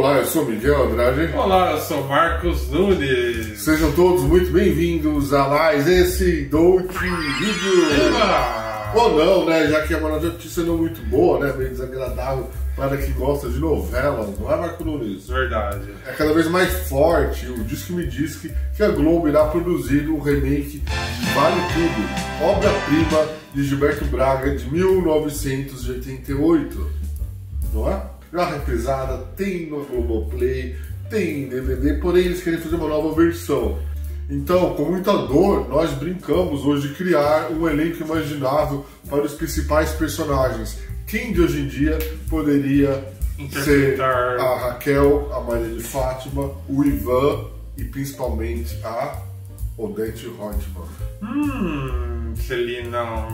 Olá, eu sou Miguel Andrade. Olá, eu sou Marcos Nunes. Sejam todos muito bem-vindos a mais esse Dolce Vídeo. Ou não, né? Já que é uma notícia não muito boa, né? Meio desagradável para quem gosta de novelas, não é, Marcos Nunes? Verdade. É cada vez mais forte o Diz que me diz que a Globo irá produzir um remake de Vale Tudo, obra-prima de Gilberto Braga de 1988, não é? Já reprisada, tem no Globoplay, tem em DVD, porém eles querem fazer uma nova versão. Então, com muita dor, nós brincamos hoje de criar um elenco imaginável para os principais personagens. Quem de hoje em dia poderia ser a Raquel, a Maria de Fátima, o Ivan e principalmente a Odete Roitman? Celina.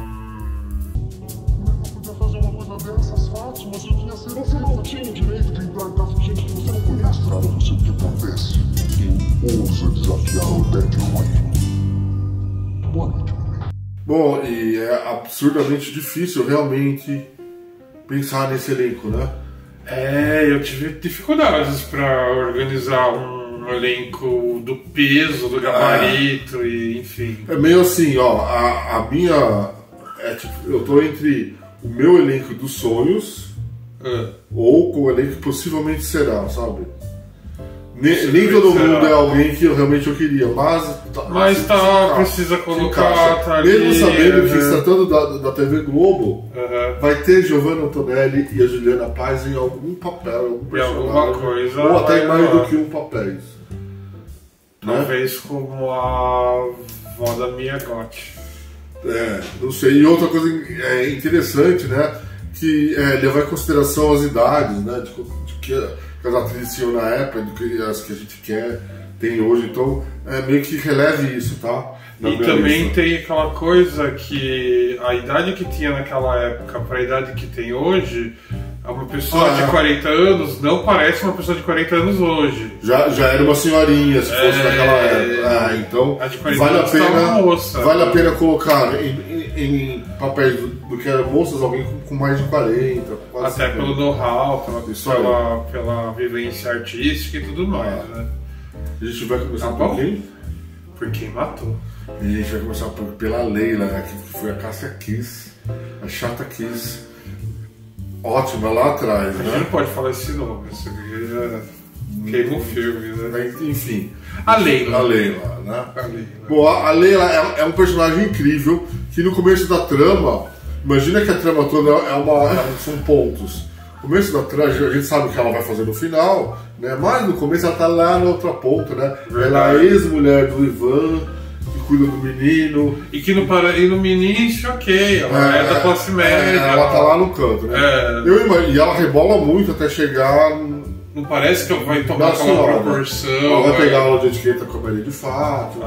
Fazer uma coisa dessas, Fátima, você devia ser. Você não tinha o direito de entrar em casa de gente que você não conhece. Para você o que acontece? Eu ouso desafiar o Odete Roitman. Boa noite, meu amigo. Bom, e é absurdamente difícil realmente pensar nesse elenco, né? Eu tive dificuldades para organizar um elenco do peso, do gabarito e enfim. É meio assim, ó, a minha... tipo, eu tô entre o meu elenco dos sonhos ou com o elenco que possivelmente será, sabe? Nem todo mundo é alguém que realmente eu queria, mas precisa colocar, tá ali, mesmo sabendo que se tratando da TV Globo, vai ter Giovanna Antonelli e a Juliana Paz em algum papel, algum personagem, alguma coisa, ou até mais do que um papel. Talvez como a vó da Mia Gotti. Não sei. E outra coisa interessante, né, que levar em consideração as idades, né, de que as atrizes tinham na época, do que as que a gente tem hoje, então meio que releve isso, tá? E também tem aquela coisa que a idade que tinha naquela época para a idade que tem hoje, uma pessoa de 40 anos não parece uma pessoa de 40 anos hoje. Já era uma senhorinha, se fosse naquela época. Então vale a pena colocar em papéis do que eram moças, alguém com mais de 40, quase até 50. Pelo know-how, pela vivência artística e tudo mais, né? A gente vai começar por quem? Por quem matou. E a gente vai começar pela Leila, né, que foi a Cássia Kiss, a Chata Kiss. Ótima lá atrás, né? A gente não pode falar esse nome, isso aqui já queima o filme, né? Enfim. A Leila, né? Bom, a Leila é um personagem incrível que no começo da trama, imagina que a trama toda são pontos. No começo da trama, a gente sabe o que ela vai fazer no final, né? Mas no começo ela tá lá na outra ponta, né? Ela é a ex-mulher do Ivan, que cuida do menino. E que no início, ela é da classe média. Ela tá lá no canto, né? E ela rebola muito até chegar. Não parece que vai tomar aquela proporção. Ela vai pegar aula de etiqueta com a Maria de Fátima.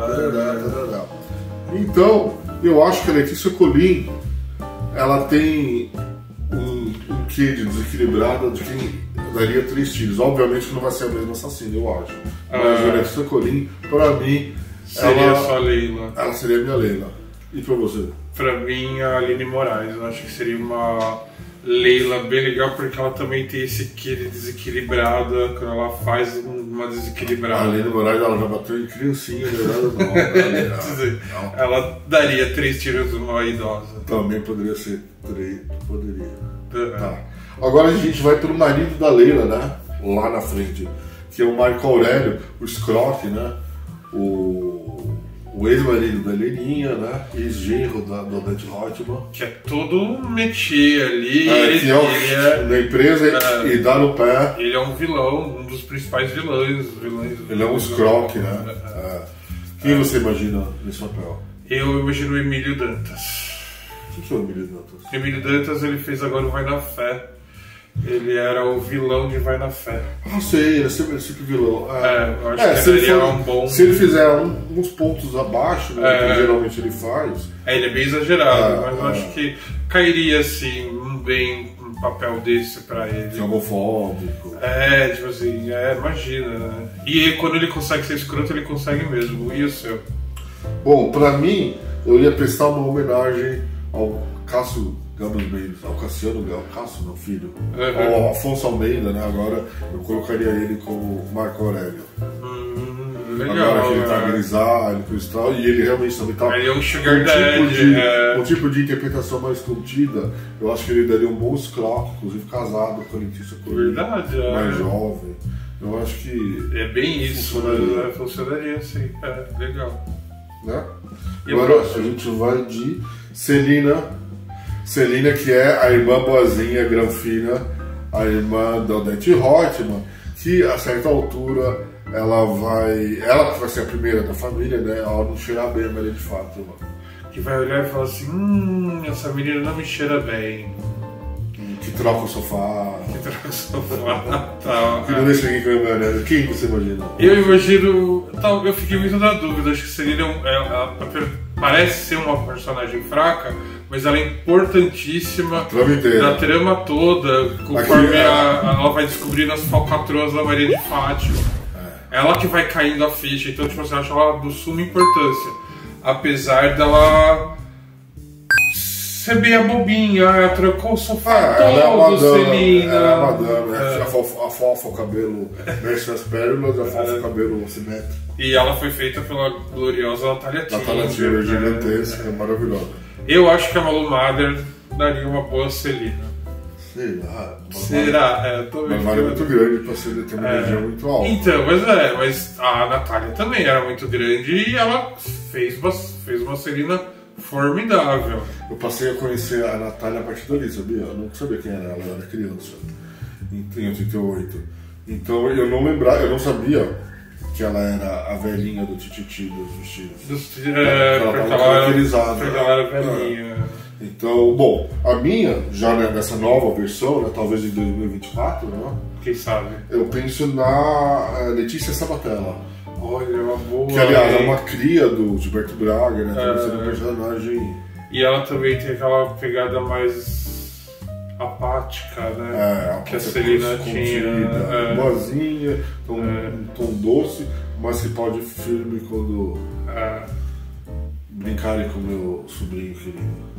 Então, eu acho que a Letícia Colin, ela tem um quê de desequilibrada de quem daria 3 tiros. Obviamente que não vai ser a mesma assassina, eu acho. Mas a Letícia Colin, pra mim, seria só a Leila. Ela seria a minha Leila. E pra você? Pra mim, a Aline Moraes. Eu acho que seria uma Leila bem legal, porque ela também tem esse quê de desequilibrada, quando ela faz uma desequilibrada. A Aline Moraes, ela já bateu em criancinha, não. Ela daria 3 tiros numa idosa. Também poderia ser 3, poderia. Tá. Agora a gente vai pelo marido da Leila, né? Lá na frente, que é o Marco Aurélio, o Scroff, né? O ex-marido da Heleninha, né? Ex-genro da Odete Roitman. Que é todo um métier ali. Que é da empresa e dá no pé. Ele é um vilão, um dos principais vilões. Ele é um Scroff, né? Quem você imagina nesse papel? Eu imagino o Emílio Dantas. O que é o Emílio Dantas? Emílio Dantas, ele fez agora o Vai na Fé. Ele era o vilão de Vai na Fé. Sei, ele é sempre vilão. Eu acho que ele é um bom... Se ele fizer uns pontos abaixo, né, que geralmente ele faz... ele é bem exagerado, mas eu acho que cairia, assim, bem um papel desse pra ele. Que é homofóbico. Tipo assim, imagina, né? E quando ele consegue ser escroto, ele consegue mesmo. E o seu? Bom, pra mim, eu ia prestar uma homenagem ao Cássio Gama Almeida, o Cassiano, o Cássio, meu filho. O Afonso Almeida, né? Agora eu colocaria ele como Marco Aurélio. Legal, agora que ele tá grisalho, cristal, e ele realmente também tá é um sugar daddy, um tipo de interpretação mais contida. Eu acho que ele daria um bom escroto, inclusive casado com a Letícia Coelho, mais jovem. Eu acho que é bem isso, mas funcionaria assim, legal. Né? Agora a gente vai de Celina, que é a irmã boazinha, granfina, a irmã da Odete Reutemann, que a certa altura ela vai ser a primeira da família, né? Ela não cheira bem a Maria de Fátima. Que vai olhar e falar assim, essa menina não me cheira bem. Que troca o sofá. Tá. Que não deixa ninguém comer, né? Quem você imagina? Eu imagino. Eu fiquei muito na dúvida. Acho que Celina ela parece ser uma personagem fraca, mas ela é importantíssima na trama toda, conforme ela vai descobrindo as falcatruas da Maria de Fátima. Ela que vai caindo a ficha, então tipo, você acha ela do suma importância. Apesar dela ser bem a bobinha, ela trocou o sofá todo, Celina. Ela é a madame, afofa o cabelo, mexe nas pérolas, afofa o cabelo simétrico. E ela foi feita pela gloriosa Natália Tinha. Natália Tinha, gigantesca, maravilhosa. Eu acho que a Malu Mader daria uma boa Celina. Será? Mas é muito grande para ser determinada muito alta. Então, mas a Natália também era muito grande e ela fez uma Celina formidável. Eu passei a conhecer a Natália a partir dali, sabia? Eu não sabia quem era ela, eu era criança, em 88. Então eu não sabia que ela era a velhinha do Tititi dos vestidos. Porque ela era velhinha. Então, bom, a minha, já nessa nova versão, né, talvez em 2024, né? Quem sabe? Eu penso na Letícia Sabatella. Olha, uma boa. Que, aliás, é uma cria do Gilberto Braga, né? Também sendo um personagem. E ela também tem aquela pegada mais apática, né? Que a Celina tinha. Boazinha, um tom doce, mas que pode firme quando brincarem com o meu sobrinho querido.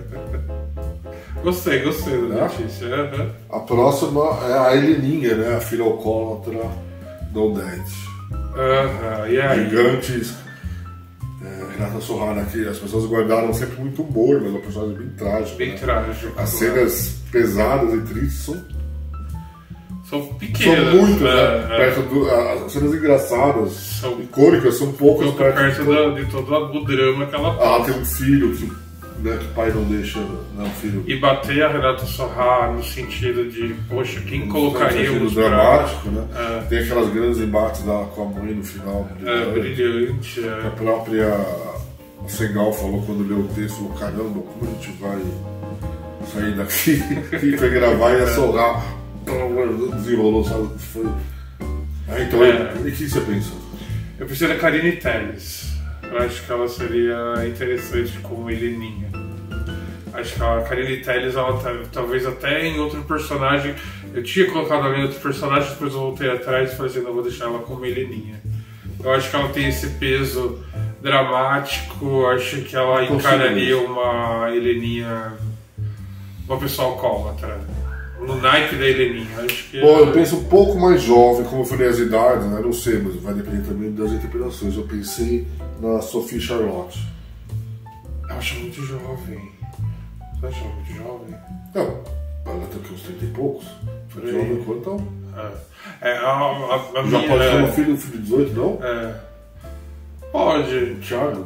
Gostei da notícia. A próxima é a Heleninha, né? A filha alcoólatra da Odete. Gigantes. Renata Sorrara, que as pessoas guardaram sempre muito humor, mas é uma personagem bem trágica. Bem trágica. As cenas pesadas e tristes são pequenas. São muito, né? As cenas engraçadas, icônicas, são poucas perto de todo o drama que ela ela tem um filho que o pai não deixa, né, o filho. E bater a Renata Sorrara no sentido de, poxa, quem colocaria um dramático, né? Tem aquelas grandes embates com a mãe no final. Brilhante. A própria Segal falou quando leu o texto, falou, caramba, como a gente vai sair daqui e foi gravar e ia Sorrar. Desenrolou, sabe? Então, e o que você pensa? Eu preciso da Karine Telles. Eu acho que ela seria interessante como Heleninha. Acho que a Karine Telles, ela talvez até em outro personagem. Eu tinha colocado ela em outro personagem, depois eu voltei atrás e falei assim, não, vou deixar ela como Heleninha. Eu acho que ela tem esse peso dramático, acho que ela encararia uma Heleninha, uma pessoa alcoólatra. No naipe da Heleninha, acho que. Bom, eu penso um pouco mais jovem, como eu falei as idades, né? Não sei, mas vai depender também das interpretações. Eu pensei na Sophie Charlotte. Eu acho muito jovem. Você acha muito jovem? Não, ela tem uns 30 e poucos. Foi jovem quanto então? A já minha, pode ter um filho de 18, não? Pode. Thiago?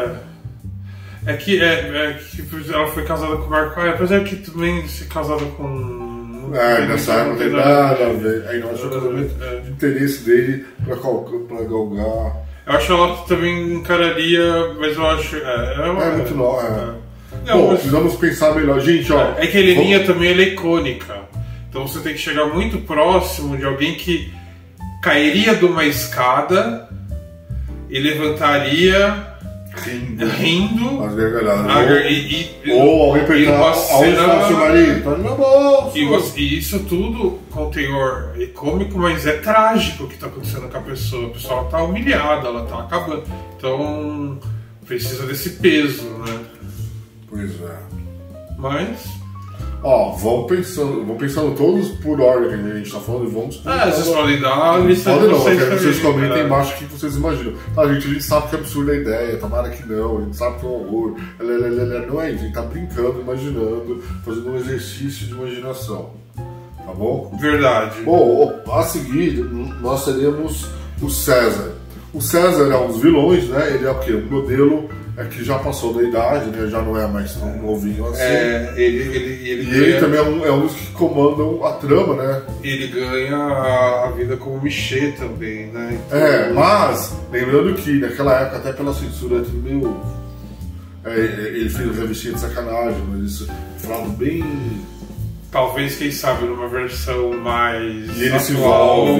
É que ela foi casada com o Marco Aurélio, apesar que também ser casada com. Nessa época não tem nada a ver. Aí não acho o casamento de interesse dele pra galgar. Eu acho que ela também encararia, mas eu acho. Muito nova. Bom, precisamos pensar melhor. Gente, ó. É que a Heleninha também ela é icônica. Então você tem que chegar muito próximo de alguém que cairia de uma escada e levantaria. Rindo as gargalhadas. Ou alguém perguntar aonde está o seu marido? Tá no meu bolso. E isso tudo com teor cômico, mas é trágico o que está acontecendo com a pessoa. A pessoa está humilhada, ela está acabando. Então precisa desse peso, né? Pois é. Mas... Ó, vamos pensando todos por ordem que a gente tá falando e vamos... vocês podem dar a lista de vocês. Eu vocês quero que vocês comentem também, embaixo o que vocês imaginam. A gente sabe que é absurda a ideia, tomara que não, a gente sabe que é um horror. Não é isso, a gente tá brincando, imaginando, fazendo um exercício de imaginação. Tá bom? Verdade. Bom, a seguir, nós teremos o César. O César é um dos vilões, né? Ele é o quê? Um modelo que já passou da idade, né? Já não é mais tão novinho assim. Ele também é um dos que comandam a trama, né? Ele ganha a vida como Michê também, né? Então... mas, lembrando que naquela época, até pela censura, tudo meio... ele fez uma revistinha de sacanagem, mas isso falado bem... Talvez, quem sabe, numa versão mais e ele atual, se envolve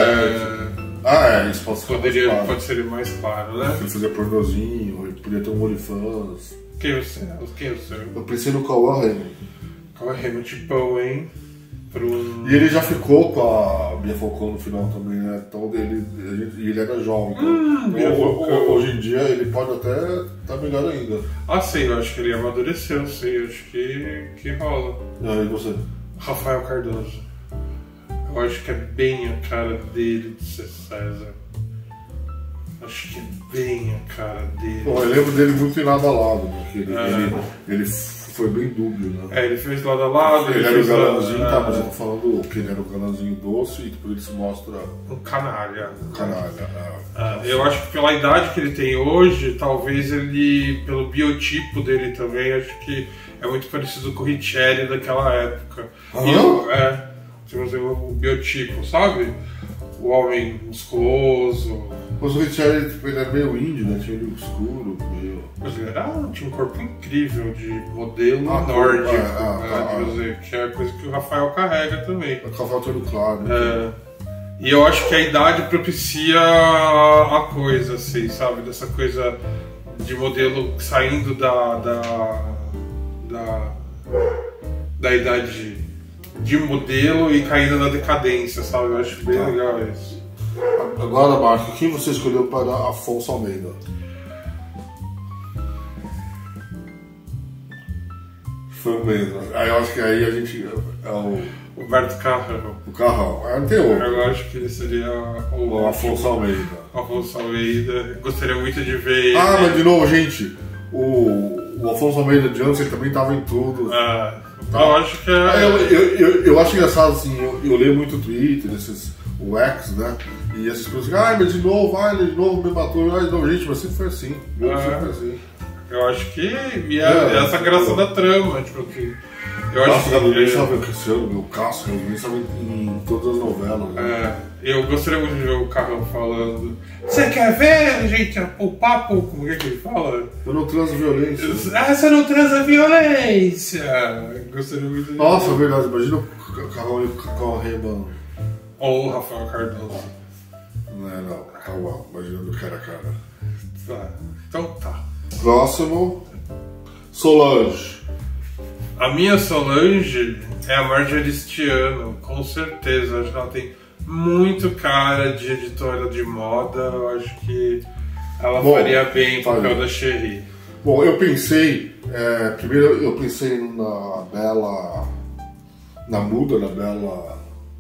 isso pode ser mais claro, né? Ele fazia pornozinho, ele podia ter um OnlyFans. Quem você? Eu pensei no Cauã Raymond. Cauã Raymond, tipo, hein? E ele já ficou com a Bia Falcão no final também, né? Então ele era jovem. Então, hoje em dia ele pode até estar melhor ainda. Sim, eu acho que ele amadureceu, sim. Eu acho que rola. E você? Rafael Cardoso. Eu acho que é bem a cara dele de ser César. Acho que é bem a cara dele. Bom, eu lembro dele muito inabalado, né? Ele foi bem dúbio, né? Ele fez lado a lado. Ele era o galãzinho, mas eu tô falando que ele era o galãzinho doce e depois ele se mostra... Um canalha. Eu acho que pela idade que ele tem hoje, talvez ele, pelo biotipo dele também, acho que é muito parecido com o Richelli daquela época. O biotipo, sabe? O homem musculoso. Mas o Richelli ele era meio índio, né? Tinha olho escuro, meio... Mas ele tinha um corpo incrível de modelo nórdico, que é a coisa que o Rafael carrega também. O Rafael todo claro, né? E eu acho que a idade propicia a coisa, assim, sabe? Dessa coisa de modelo saindo da idade de modelo e caindo na decadência, sabe? Eu acho bem legal isso. Agora, Marco, quem você escolheu para Afonso Almeida? Foi o mesmo. Aí eu acho que aí a gente... o Roberto Carrão. O Carrão. Não tem outro. Eu acho que ele seria o Afonso Almeida. Afonso Almeida. Gostaria muito de ver ele. Mas de novo, gente, o Afonso Almeida de antes, ele também estava em tudo. Eu acho que eu acho engraçado, assim, eu leio muito Twitter, o X, né? E essas pessoas ficam, mas de novo me matou. Não, gente, mas sempre foi assim. Sempre foi assim. Eu acho que essa graça da trama, tipo assim. Eu acho que ele estava crescendo, o Cássio, ele estava em todas as novelas. Né? Eu gostaria muito de ver o Carrão falando. Você quer ver, gente, o papo? Como é que ele fala? Eu não transo violência. Você não transa violência! Gostaria muito de ver. Nossa, é verdade, imagina o Carrão e o Cauã Raymond. Ou o Rafael Cardoso. Não, Cauã, imaginando cara a cara. Então tá. Próximo, Solange. A minha Solange é a Marjorie este ano, com certeza. Acho que ela tem muito cara de editora de moda. Eu acho que ela faria bem o papel da Cherie. Bom, eu pensei... primeiro eu pensei na Bela... Na muda da Bela...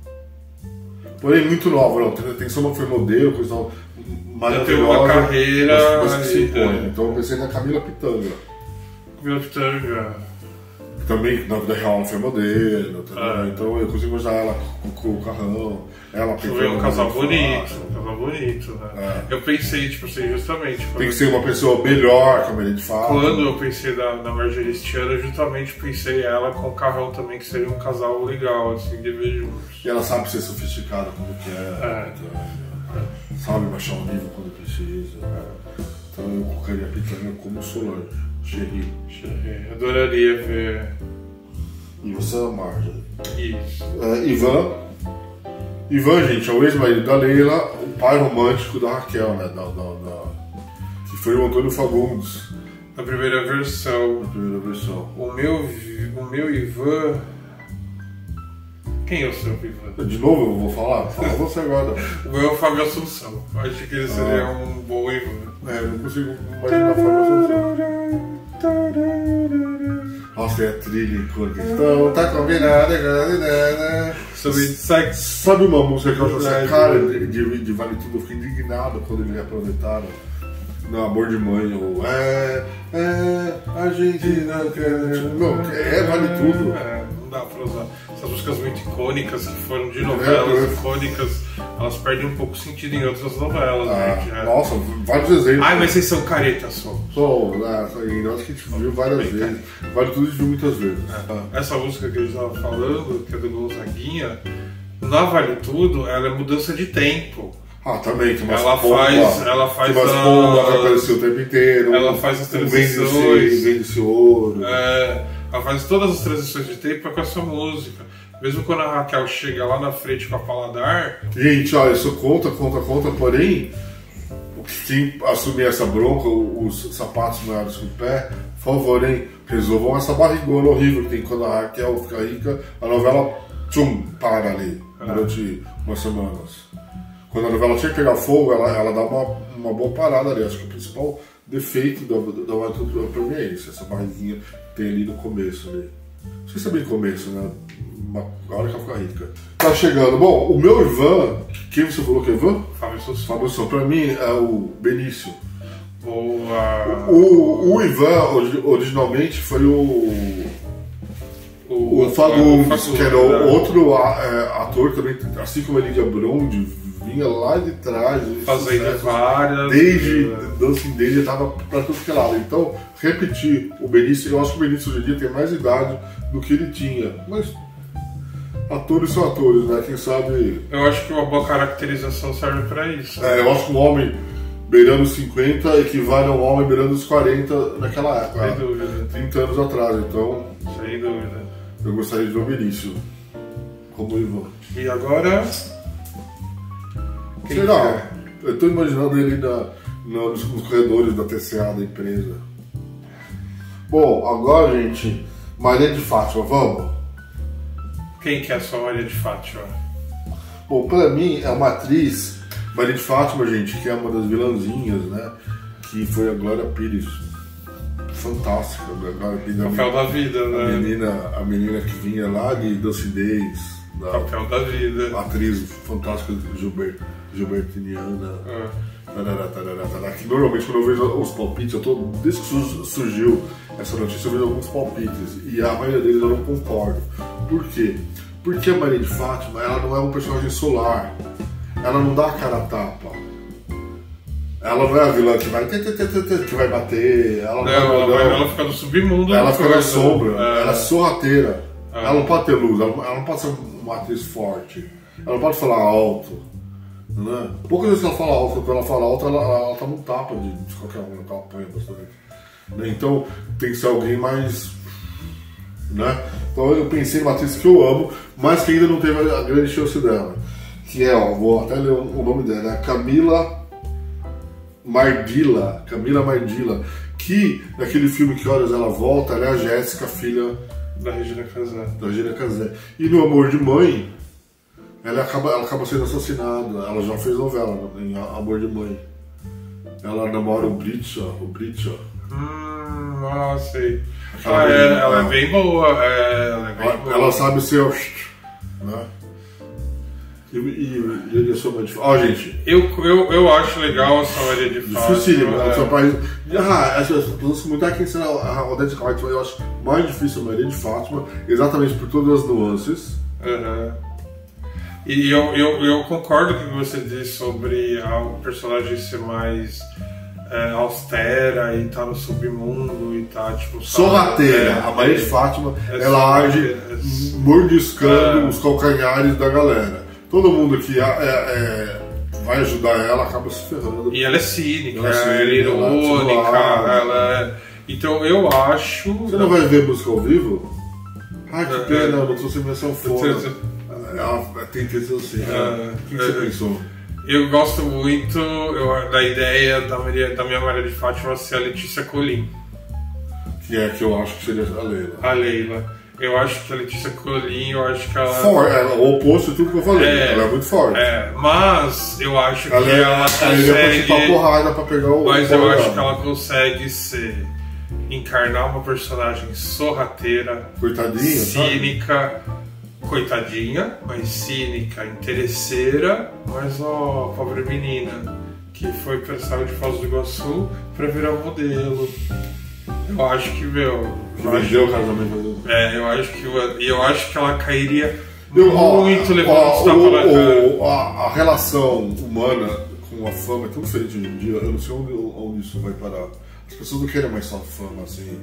Porém, muito nova, não. Tem que ser uma foi modelo, coisa tal. Já tem uma carreira... Mas que se impõe. Então eu pensei na Camila Pitanga. Camila Pitanga... Também na vida real não foi modelo, então eu consigo imaginar ela com o Carrão, ela um casal bonito, né? Eu pensei, tipo assim, justamente... Tem que ser uma pessoa melhor, como ele fala. Quando eu pensei na Marjorie este ano, eu justamente pensei ela com o Carrão também, que seria um casal legal, assim, de ver juntos. E ela sabe ser sofisticada quando quer, sabe baixar o nível quando precisa. Então eu colocaria a Pitanga como Solange. Cherie. Adoraria ver. E você é a Marjorie. Isso. Ivan, gente, é o ex-marido da Leila, o pai romântico da Raquel, né? Que foi o Antônio Fagundes. Na primeira versão. O meu Ivan. Quem é o seu Ivan? De novo eu vou falar? Fala você agora. O meu é o Fábio Assunção. Acho que ele seria um bom Ivan. Eu não consigo imaginar o Fábio Assunção. Nossa, é a trilha icônica. Então, tá combinado. Sabe uma música que eu acho assim, cara, de Vale Tudo, eu fiquei indignado quando eles aproveitaram no Amor de Mãe, ou a gente não quer. Não, Vale Tudo. Não dá pra usar. Essas músicas muito icônicas que foram de novelas icônicas, elas perdem um pouco sentido em outras novelas, gente. Nossa, vários exemplos. Ai, mas vocês são caretas, só. Sou, nós que a gente viu várias vezes. Vale Tudo a gente viu muitas vezes. Essa música que eles estavam falando, que é do Gonzaguinha, na Vale Tudo, ela é mudança de tempo. Também, que ela faz que que apareceu o tempo inteiro. Ela faz as transições. Vende-se ouro. Ela faz todas as transições de tempo com essa música. Mesmo quando a Raquel chega lá na frente com a Paladar. Gente, olha, isso conta, porém, quem assumir essa bronca, os sapatos maiores que o pé, por favor, hein, resolvam essa barrigona horrível que tem quando a Raquel fica rica, a novela, para ali, durante umas semanas. Quando a novela tinha que pegar fogo, ela dá uma boa parada ali. Acho que o principal defeito da Vale Tudo pra mim é isso, essa barriguinha que tem ali no começo. Ali. Não sei se é bem começo, né? A hora que ela fica rica. Tá chegando. Bom, o meu Ivan, quem você falou que é Ivan? Fábio Assunção. Pra mim é o Benício. Boa. O Ivan, originalmente, foi o Fagundes, que era outro ator também, assim como a Lídia Brondi, vinha lá de trás, fazendo várias. Desde Dancing Days já tava pra tudo que é lado. Então, repetir o Benício, eu acho que o Benício hoje em dia tem mais idade do que ele tinha. Mas atores são atores, né? Quem sabe. Eu acho que uma boa caracterização serve pra isso. Eu acho que um homem beirando os 50 equivale a um homem beirando os 40 naquela época. Sem dúvida. 30 anos atrás, então. Sem dúvida. Eu gostaria de ver o Benício como Ivan. E agora. Sei lá, eu tô imaginando ele nos corredores da TCA da empresa. Bom, agora, gente, Maria de Fátima, vamos? Quem que é a sua Maria de Fátima? Bom, pra mim é uma atriz, Maria de Fátima, gente, que é uma das vilãzinhas, né? Que foi a Glória Pires. Fantástica, a Glória Pires. Papel da vida, né? A menina que vinha lá de Dancing Days. Papel da vida. Atriz fantástica Gilbertiniana. Que normalmente quando eu vejo os palpites, desde que surgiu essa notícia, eu vejo alguns palpites. E a maioria deles eu não concordo. Por quê? Porque a Maria de Fátima, ela não é um personagem solar. Ela não dá a cara a tapa. Ela não é a vilã que vai bater. Ela fica no submundo. Ela fica na sombra. Ela é sorrateira. Ela não pode ter luz. Ela não pode ser uma atriz forte. Ela não pode falar alto. Né? Poucas vezes que ela fala alto, quando ela fala alto, ela tá no tapa de qualquer um que ela apanha bastante. Né? Então tem que ser alguém mais. Né? Então eu pensei numa atriz que eu amo, mas que ainda não teve a grande chance dela. Que é, vou até ler o nome dela, é Camila Mardila, que naquele filme Que Horas Ela Volta, ela é a Jéssica, filha da Regina Casé. E no Amor de Mãe, ela acaba sendo assassinada. Ela já fez novela em Amor de Mãe. Ela namora o Britcha. Sei. Ela é bem boa. Ela sabe ser. Né? E eu sou mais difícil. Gente. Eu acho legal essa Maria de Fátima. Difícil, as pessoas comentam quem será a Odete Roitman. Eu acho mais difícil a Maria de Fátima, exatamente por todas as nuances. E eu concordo com o que você disse sobre o personagem ser mais austera e tá no submundo e tá tipo. Sorrateira. A Maria de Fátima, ela age mordiscando os calcanhares da galera. Todo mundo que vai ajudar ela acaba se ferrando. E ela é cínica, ela é irônica, Então eu acho. Você não vai ver música ao vivo? Que pena, não trouxe menção fora. Tem que ser assim. O que você pensou? Eu gosto muito da ideia da minha Maria de Fátima ser a Letícia Colin. Que eu acho que seria a Leila. A Leila. Eu acho que a Letícia Colin, eu acho que ela... o oposto de tudo que eu falei, ela é muito forte. Mas eu acho que ela consegue... porrada pra pegar o... Mas eu acho que ela consegue ser encarnar uma personagem sorrateira, coitadinha, cínica, coitadinha, mas cínica, interesseira, mas ó, pobre menina, que foi pra Estado de Foz do Iguaçu pra virar modelo. Eu acho que, vendeu o casamento. Eu acho que ela cairia muito levando os tapas na cara. A relação humana com a fama é tão diferente hoje em dia, eu não sei onde isso vai parar. As pessoas não querem mais só fama, assim.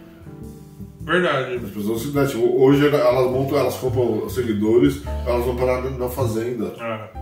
Verdade. As pessoas, né, tipo, hoje elas compram seguidores, elas vão parar na fazenda.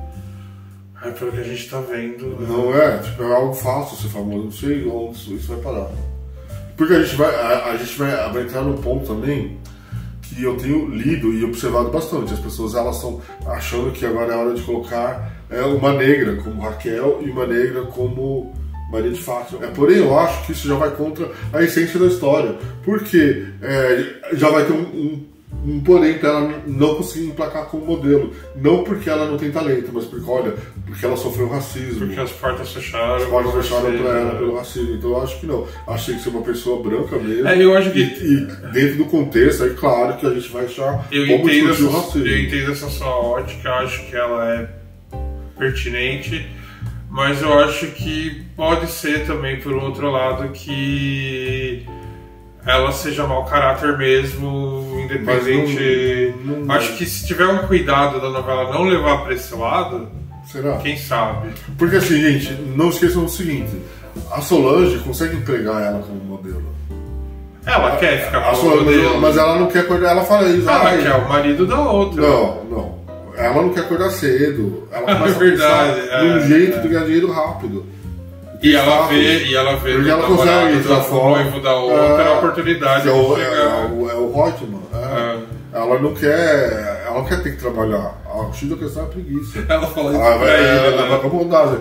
É pelo que a gente tá vendo. Né? Não é, tipo, é algo fácil ser famoso, não sei onde isso vai parar. Porque a gente vai entrar num ponto também que eu tenho lido e observado bastante. As pessoas elas estão achando que agora é hora de colocar uma negra como Raquel e uma negra como Maria de Fátima. Porém, eu acho que isso já vai contra a essência da história. Porque já vai ter um porém para ela não conseguir emplacar como modelo. Não porque ela não tem talento, mas porque ela sofreu racismo. Porque as portas fecharam. As portas fecharam para ela pelo racismo. Então eu acho que não. Acho que tem que ser uma pessoa branca mesmo. Eu acho que... E dentro do contexto, aí claro que a gente vai achar eu entendo essa sua ótica, acho que ela é pertinente. Mas eu acho que pode ser também, por um outro lado, que ela seja mau caráter mesmo, independente. Não. Acho que se tiver um cuidado da novela não levar para esse lado, será? Quem sabe? Porque assim, gente, não esqueçam o seguinte: a Solange consegue empregar ela como modelo. Ela quer ficar como modelo, mas ela não quer acordar. Ela fala isso. Ela quer o marido da outra. Não. Ela não quer acordar cedo. Ela começa a pensar num jeito de ganhar dinheiro rápido. E ela vê porque ela consegue entrar fora. O noivo da outra a oportunidade. É o Reutemann. Ela não quer ter que trabalhar. A X da questão é a preguiça. Ela fala isso pra ele. Ela vai mudar.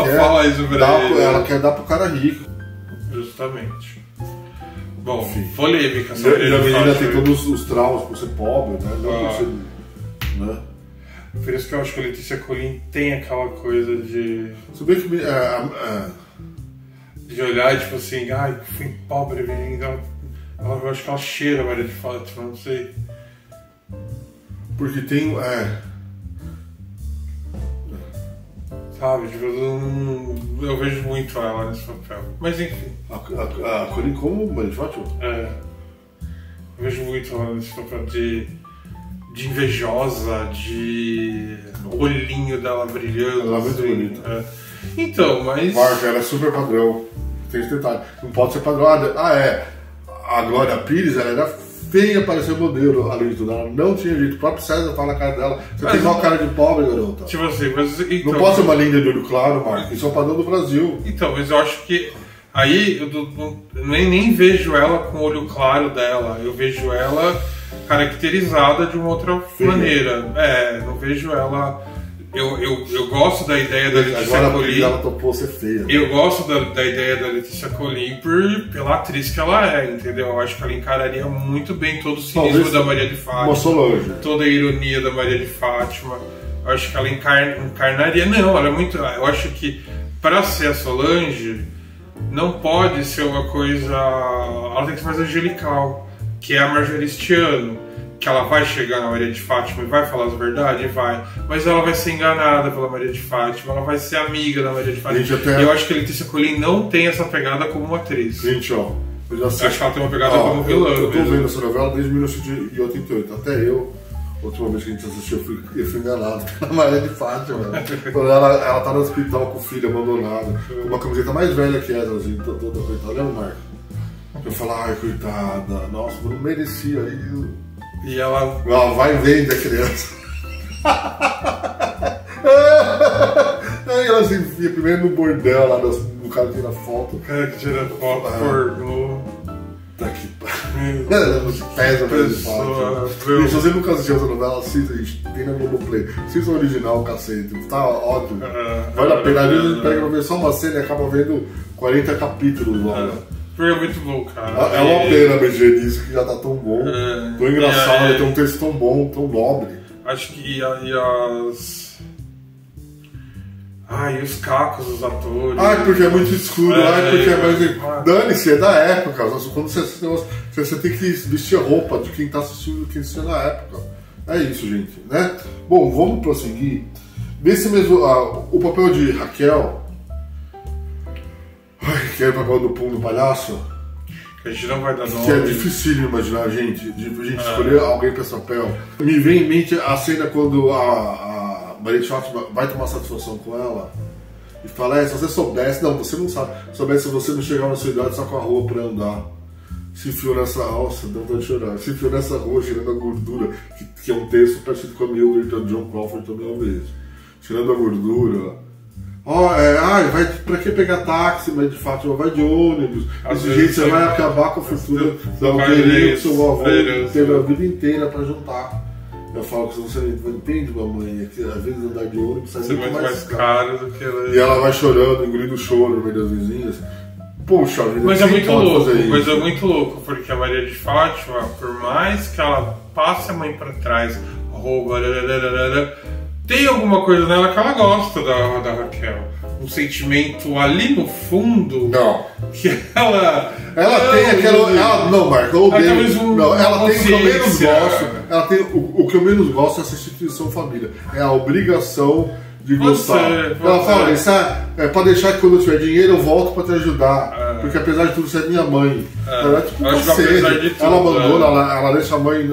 Ela quer dar pro cara rico. Justamente. Bom, polêmica. E a menina tem todos os traumas por ser pobre, né? Não por ser. Né? Por isso que eu acho que a Letícia Colin tem aquela coisa de... Sabia que... de olhar e tipo assim, fui pobre, eu acho que ela cheira a Maria de Fátima, não sei. Porque tem... Sabe, tipo, eu vejo muito ela nesse papel. Mas enfim. A Colin como Maria de Fátima? Eu vejo muito ela nesse papel de invejosa, de olhinho dela brilhando. Ela é muito bonita. Então, mas... Marca, ela é super padrão. Tem esse detalhe. Não pode ser padrão. A Glória Pires, ela era feia para ser modelo, além de tudo. Ela não tinha jeito. O próprio César fala na cara dela. Você tem uma cara de pobre, garota. Tipo assim, mas... Então, não pode ser uma linda de olho claro, Marco. Isso é o padrão do Brasil. Então, mas eu acho que... Aí, eu nem vejo ela com o olho claro dela. Eu vejo ela... caracterizada de uma outra maneira. Não vejo ela... Eu gosto da ideia da Letícia Colin. Ela topou ser feia. Eu gosto da ideia da Letícia Colin pela atriz que ela é, entendeu? Eu acho que ela encararia muito bem todo o cinismo da Maria de Fátima. Toda a ironia da Maria de Fátima. Eu acho que ela encarnaria... Não, ela é muito... Eu acho que para ser a Solange, não pode ser uma coisa... Ela tem que ser mais angelical. Que é a Marjoristiano, que ela vai chegar na Maria de Fátima e vai falar as verdades? Vai. Mas ela vai ser enganada pela Maria de Fátima, ela vai ser amiga da Maria de Fátima. Eu acho que a Letícia Colin não tem essa pegada como uma atriz. Gente, eu já sei. Acho que ela tem uma pegada como vilã. Eu tô vendo essa novela desde 1988. Até eu, a última vez que a gente assistiu, eu fui enganado pela Maria de Fátima. Quando ela tá no hospital com o filho abandonado, com uma camiseta mais velha que essa, assim, toda coitada. Olha o Marco. Eu falo, coitada, nossa, eu não merecia isso. E ela vai e vende a criança. Aí ela se enfia primeiro no bordel lá do cara que tira foto. O cara que tira foto, pornô. Tá que pariu. Pesa mesmo de foto. Se você nunca assistiu essa novela, assista, gente. Tem na Globoplay. Assista o original, cacete. Tá ótimo. Vale a pena. Às vezes a gente pega pra ver só uma cena e acaba vendo 40 capítulos lá. Porque é muito bom, cara. É uma pena mexer nisso, que já tá tão bom, tão engraçado, tem um texto tão bom, tão nobre. Acho que Ai, e os cacos dos atores. Ai, porque é muito escuro, ai, porque é mais. Dane-se, é da época. Quando você tem que vestir a roupa de quem tá assistindo, quem assistiu na época. É isso, gente, né? Bom, vamos prosseguir. Nesse mesmo. O papel de Raquel. Ai, que é o papel do Pum do Palhaço. Que a gente não vai dar nome. Que é difícil imaginar, gente, escolher alguém pra esse papel. Me vem em mente a cena quando a Maria de Fátima vai tomar satisfação com ela e fala, se você soubesse, não, você não sabe, soubesse se você não chegar na sua idade só com a rua pra andar. Se enfiou nessa alça, dá vontade de chorar. Se enfiou nessa rua, tirando a gordura, que é um texto parecido com a minha, gritando John Crawford também uma vez. Tirando a gordura. Vai pra que pegar táxi, mas de fato vai de ônibus. Desse jeito você vai acabar com a fortuna da dinheirinho que seu avô teve a vida inteira pra juntar. Eu falo que você não entende, mamãe, é que às vezes andar de ônibus sai muito mais caro do que ela. E ela vai chorando, engolindo o choro no meio das vizinhas. Poxa vida, mas é muito louco, mas é muito louco, porque a Maria de Fátima, por mais que ela passe a mãe pra trás, rouba, tem alguma coisa nela que ela gosta da Raquel. Um sentimento ali no fundo. Não. Que ela tem aquela. Não, Marco, eu odeio. Não, ela tem o que eu menos gosto. Ela tem o que eu menos gosto é essa instituição família. É a obrigação de gostar. Ela fala, isso é pra deixar que quando eu tiver dinheiro eu volto pra te ajudar. Porque apesar de tudo, você é minha mãe. Ela é tipo ela abandona, ela deixa a mãe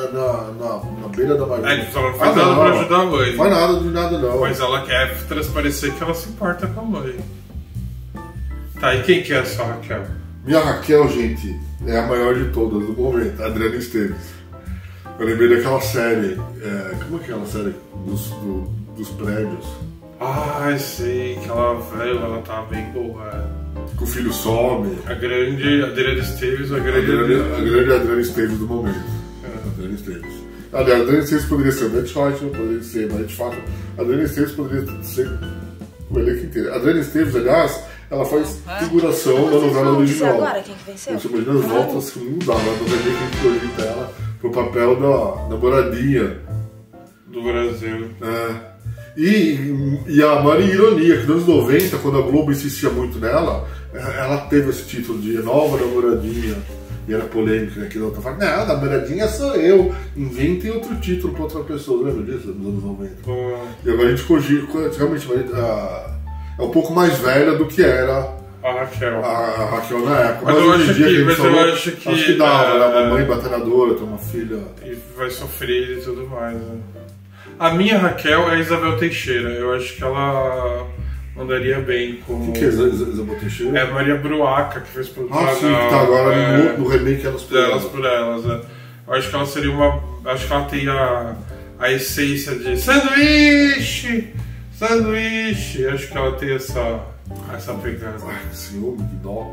na beira da margem. Ela não faz nada pra ajudar a mãe. Não faz nada de nada, não. Mas ela quer transparecer que ela se importa com a mãe. Tá, e quem que é essa Raquel? Minha Raquel, gente, é a maior de todas do momento, a Adriana Esteves. Eu lembrei daquela série, como é que é aquela série dos prédios? Sei, aquela velha, ela tá bem boa. Que o filho some. A grande Adriana Esteves, a grande Adriana Esteves do momento. Adriana Esteves. Aliás, a Adriana Esteves poderia ser o Beth Schwartz, poderia ser Maria de Fátima. A Adriana Esteves poderia ser o elenco inteiro. A Adriana Esteves, aliás, ela faz figuração na novela original. Agora, quem que venceu? Você imagina as voltas que não dá, mas não vai ver quem projeta ela pro papel da namoradinha do Brasil. E a Maria Ironia, que nos anos 90, quando a Globo insistia muito nela, ela teve esse título de nova namoradinha. E era polêmica, né? Que ela falava, não, a namoradinha sou eu, inventem outro título pra outra pessoa. Lembra disso? Nos anos 90. E agora a gente cogita, realmente é um pouco mais velha do que era a Raquel. A Raquel na época. Mas eu acho que acho que dava, né? Uma mãe batalhadora, ter uma filha. E vai sofrer e tudo mais, né? A minha Raquel é a Isabel Teixeira. Eu acho que ela mandaria bem com... O que é Isabel Teixeira? É a Maria Bruaca, que fez por sim, que tá agora no remake Elas por Elas. Eu acho que ela seria uma... Acho que ela tem a essência de sanduíche. Acho que ela tem essa pegada. Ai, que ciúme, que dó.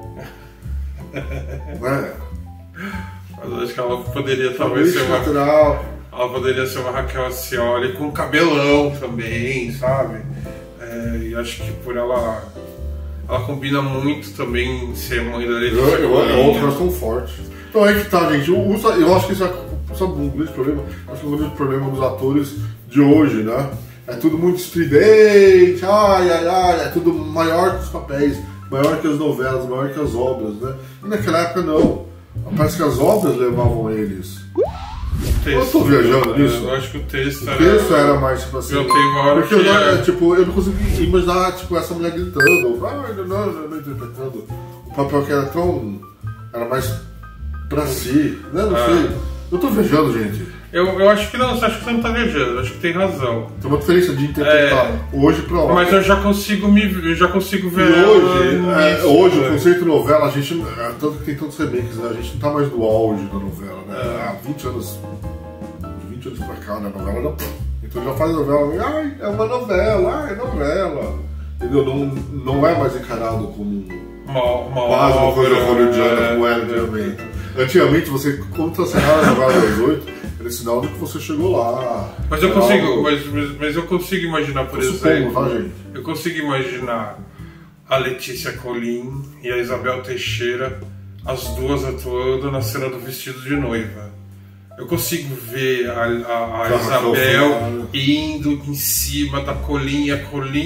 Mas acho que ela poderia talvez ser uma... natural. Ela poderia ser uma Raquel Ascioli com cabelão também, sabe? E acho que por ela combina muito também em ser mãe da Letícia. Outras tão fortes. Então é que tá, gente. Eu acho que isso é um grande problema. Acho que é um grande problema dos atores de hoje, né? É tudo muito estridente, é tudo maior que os papéis, maior que as novelas, maior que as obras, né? E naquela época não. Parece que as obras levavam eles. Eu tô viajando nisso. Eu acho que o texto era mais tipo assim. Eu tenho uma hora porque eu não consigo imaginar essa mulher gritando, não interpretando o papel que era tão. Era mais pra si, né? Não sei. Eu tô viajando, gente. Eu acho que não, acho que você não tá viajando, eu acho que tem razão. Tem uma diferença de interpretar hoje pra ontem. Mas eu já consigo ver. E hoje o conceito novela, a gente. Tanto que tem tantos remakes, né? A gente não tá mais no auge da novela, né? Há 20 anos pra cá, né? A novela não. Então já faz novela, é uma novela, é novela. Entendeu? Não é mais encarado como quase uma coisa hollywoodiana como era antigamente. Antigamente, você, quando você assistia a novela das 8, era sinal de que você chegou lá. Mas eu consigo, mas eu consigo imaginar, por exemplo. Tá, gente? Eu consigo imaginar a Letícia Colin e a Isabel Teixeira, as duas atuando na cena do vestido de noiva. Eu consigo ver a Isabel indo em cima da colinha,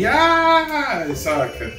saca?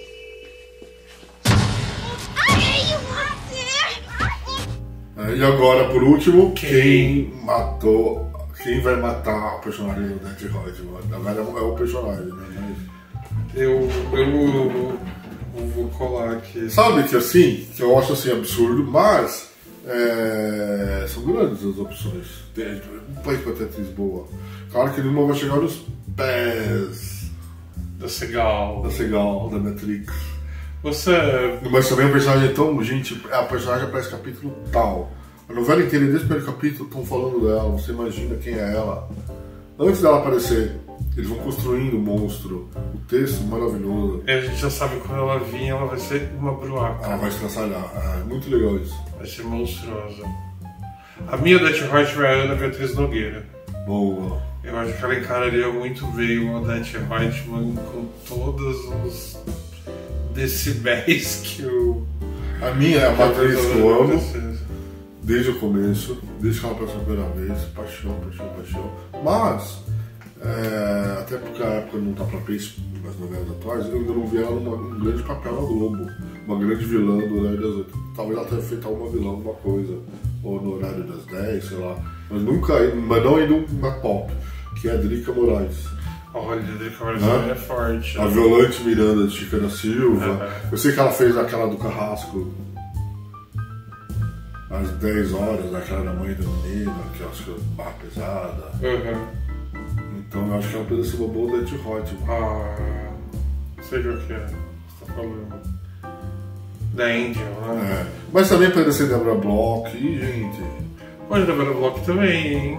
E agora, por último, quem vai matar o personagem do Death Hot? Agora é o personagem, né? Eu vou colar aqui. Sabe que assim, que eu acho assim absurdo, mas são grandes as opções. Um país pra ter atriz boa. Claro que nenhuma vai chegar nos pés da Segal, da Matrix. Você... Mas também o personagem é tão... Gente, a personagem aparece capítulo tal. A novela inteira, desde o primeiro capítulo, estão falando dela. Você imagina quem é ela. Antes dela aparecer, eles vão construindo o monstro. O texto maravilhoso. A gente já sabe quando ela vir, ela vai ser uma bruaca. Ela vai estraçalhar. É muito legal isso. Vai ser monstruosa. A minha Odete Roitman é a Ana Beatriz Nogueira. Boa. Eu acho que ela encararia muito bem o Odete Roitman com todos os decibéis que o... A minha é uma atriz que eu amo desde o começo, desde que ela apareceu a primeira vez, paixão. Mas, até porque a época não tá pra peixe nas novelas atuais, eu ainda não vi ela num grande papel na Globo, uma grande vilã do horário das 8. Talvez ela tenha feito alguma vilã, alguma coisa, ou no horário das 10, sei lá, mas não ainda uma pop, que é a Drica Moraes. Olha, a Drica Moraes é forte. A Violante Miranda de Chica da Silva. Eu sei que ela fez aquela do Carrasco às 10 horas, aquela da mãe da menina, que eu acho que é barra pesada. Então eu acho que ela poderia ser uma boa Odete Roitman. Sei o que é. Você tá falando. Da Angel, né? Mas também poderia ser Deborah Bloch, gente. Pode Deborah Bloch também, hein?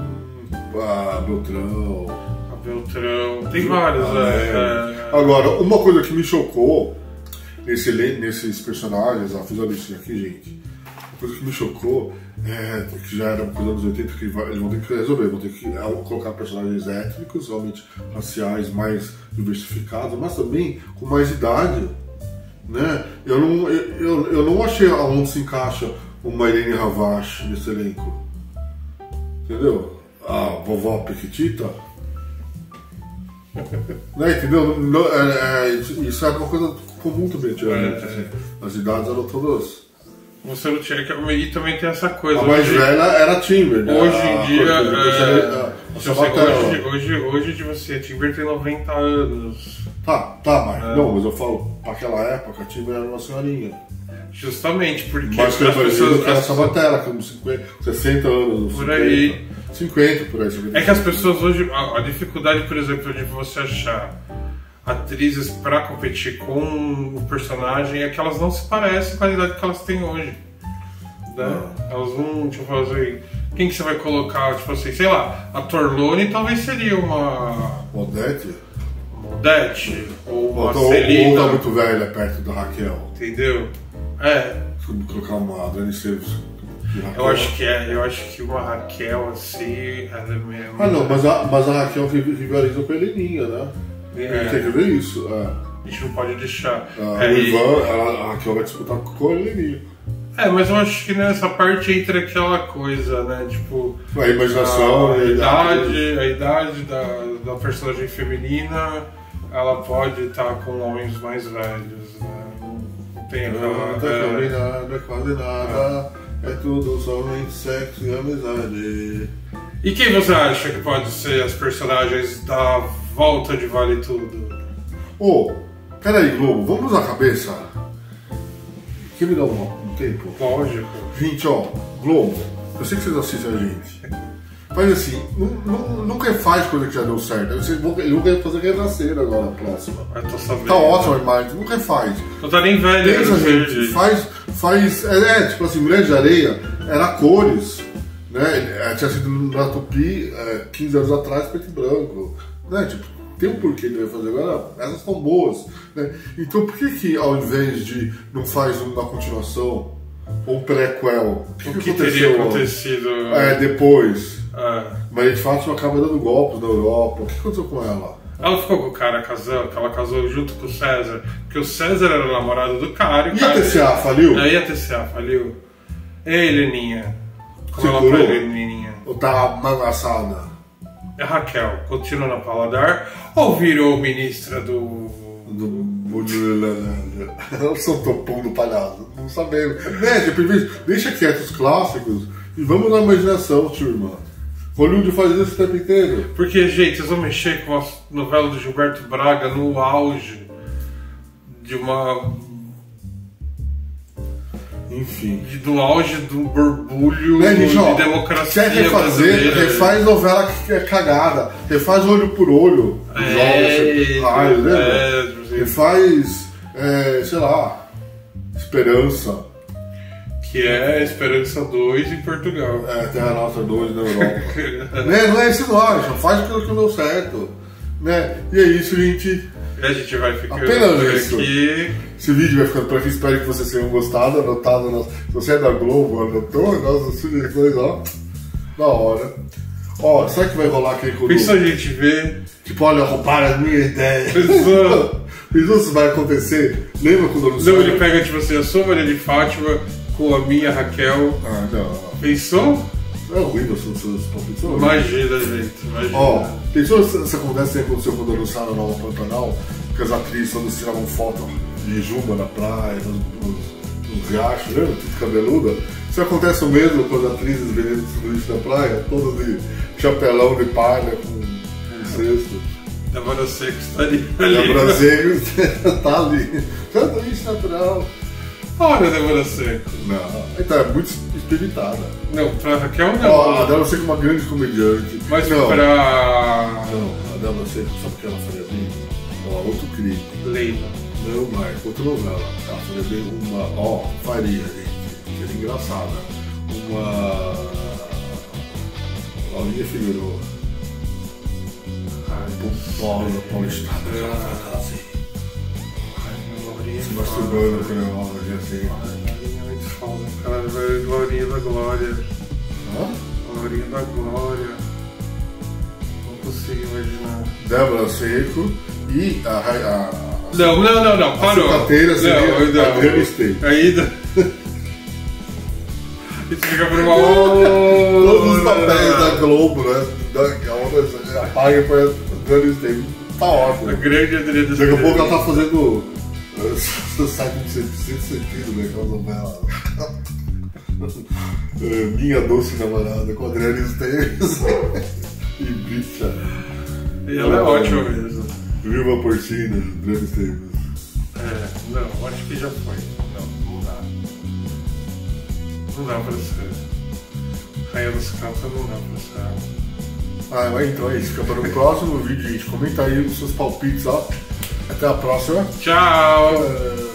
Beltrão. Tem vários, Agora, uma coisa que me chocou nesses personagens, fiz a listinha aqui, gente. Uma coisa que me chocou que já era uma coisa dos anos 80, que eles vão ter que resolver, vão ter que colocar personagens étnicos, realmente raciais, mais diversificados, mas também com mais idade, né? Eu não achei aonde se encaixa uma Irene Ravache nesse elenco, entendeu? A vovó Pequitita. Né, entendeu? Isso era uma coisa comum também antigamente. Assim. As idades eram todas. Você não tinha que. E também tem essa coisa. A mais velha era a Timber, né? Hoje em dia. Hoje você, a Timber tem 90 anos. Tá, mas eu falo, para aquela época a Timber era uma senhorinha. Justamente, porque mas as pessoas que era Sabatella, com 60 anos. Por 50. Aí. 50 por aí. 50. É que as pessoas hoje, a dificuldade, por exemplo, de você achar atrizes para competir com o personagem é que elas não se parecem com a idade que elas têm hoje. Né? Elas não, tipo assim, quem que você vai colocar, tipo assim, sei lá, a Torlone talvez seria uma... Odete? Uma Odete, ou uma Celina. Ou tá muito velha perto da Raquel. Entendeu? Vou colocar uma Dani Seves. Eu acho que uma Raquel assim, ela é mesmo. Não, mas a Raquel rivaliza com a Heleninha, né? Tem que ver isso. A gente não pode deixar. A Raquel vai disputar com a Heleninha. Mas eu acho que nessa parte entra aquela coisa, né? Tipo. A imaginação, a idade da personagem feminina, ela pode estar com homens mais velhos, né? Não tem aquela. Não é quase nada. É tudo somente sexo e amizade. E quem você acha que pode ser as personagens da volta de Vale Tudo? Peraí, Globo, vamos usar a cabeça? Quer me dar um tempo? Lógico. Gente, Globo, eu sei que vocês assistem a gente. Mas assim, nunca faz coisa que já deu certo. Ele não quer fazer renascer agora, a próxima. Eu tô sabendo. Tá ótimo a imagem, nunca faz. Não tá nem velho. Pensa, gente, faz. Tipo assim, Mulher de Areia era cores, né? Tinha sido na Tupi 15 anos atrás, preto e branco. Né? Tipo, tem um porquê que ele vai fazer agora, essas são boas. Né? Então por que ao invés de não faz uma continuação ou um prequel? O que teria acontecido depois? Mas de fato acaba dando golpes na Europa. O que aconteceu com ela? Ela ficou com o cara casando, que ela casou junto com o César, porque o César era o namorado do cara. E a TCA faliu? Aí a TCA faliu. Ei, Leninha, Como ela pega, menininha? Ou tá mangaçada? É Raquel, continua na Paladar ou virou ministra do Eu sou topão do palhaço, não sabemos. Deixa quieto os clássicos e vamos na imaginação, turma. Hollywood faz isso o tempo inteiro. Porque, gente, vocês vão mexer com a novela do Gilberto Braga no auge de uma... Enfim. Do auge do borbulho gente, de democracia quer refazer, brasileira. refaz novela que é cagada. Refaz Olho por Olho. Refaz, sei lá, Esperança. Que é Esperança 2 em Portugal. Terra Nostra 2 na Europa. Não é isso não, só faz aquilo que não deu certo. Né? E é isso, gente. E a gente vai ficando apenas isso. Aqui. Esse vídeo vai ficando por aqui. Espero que vocês tenham gostado. Anotado, se você é da Globo, anotou nossas sugestões, ó. Da hora. Ó, sabe que vai rolar aqui com isso a gente vê. Tipo, olha, roubaram a minha ideia. Pensou se vai acontecer? Lembra quando eu não sei? Não, ele pega tipo assim, a sua Maria de Fátima com a minha Raquel. Ah, não. Pensou? É ruim os seus palpites. Imagina, gente. Imagina. Ó, pensou se acontece aconteceu quando anunciaram a nova Pantanal? Que as atrizes todas tiravam foto de Juma na praia, nos riachos, lembra? Tudo cabeluda. Isso acontece o mesmo com as atrizes vendendo sanduíche na praia, todas de chapelão de palha com cesto. Débora Seco está ali. Débora Seco tá ali. Sanduíche natural. Olha a Débora Seco. Não, então é muito espiritada. Não, pra Raquel não. Ó, a Débora Seco é uma grande comediante. Mas não. Pra... Não, a Débora Seco, sabe o que ela faria bem? Outro crime. Leila. Não, mais, outra novela. Ela faria bem uma... faria, gente. Seria engraçada. Uma... Laurinha Figueiredo. Paulistana. Assim. Se masturbando com ela, assim. Laurinha é muito foda. Cara, Laurinha da Glória. Laurinha da Glória. Não consigo imaginar. Débora Seco e a Não, parou. A cicateira seria Adriana Esteves. Ainda. Isso fica por uma todos os papéis da Globo, né? A outra apaga para Adriana Esteves. Tá ótimo. A grande Adriana Esteves. Daqui a pouco ela tá fazendo sabe de sentido, né? Aquela novela. Minha Doce Namorada com a Adriana Esteves e bicha. E ela é ótima mesmo. Viva Porcina, Adriana Esteves. Não, acho que já foi. Não dá. Não dá pra ser. Rainha dos Cantos não dá pra ser. Então é isso. Fica para o próximo vídeo, gente. Comenta aí os seus palpites, ó. Até a próxima. Tchau!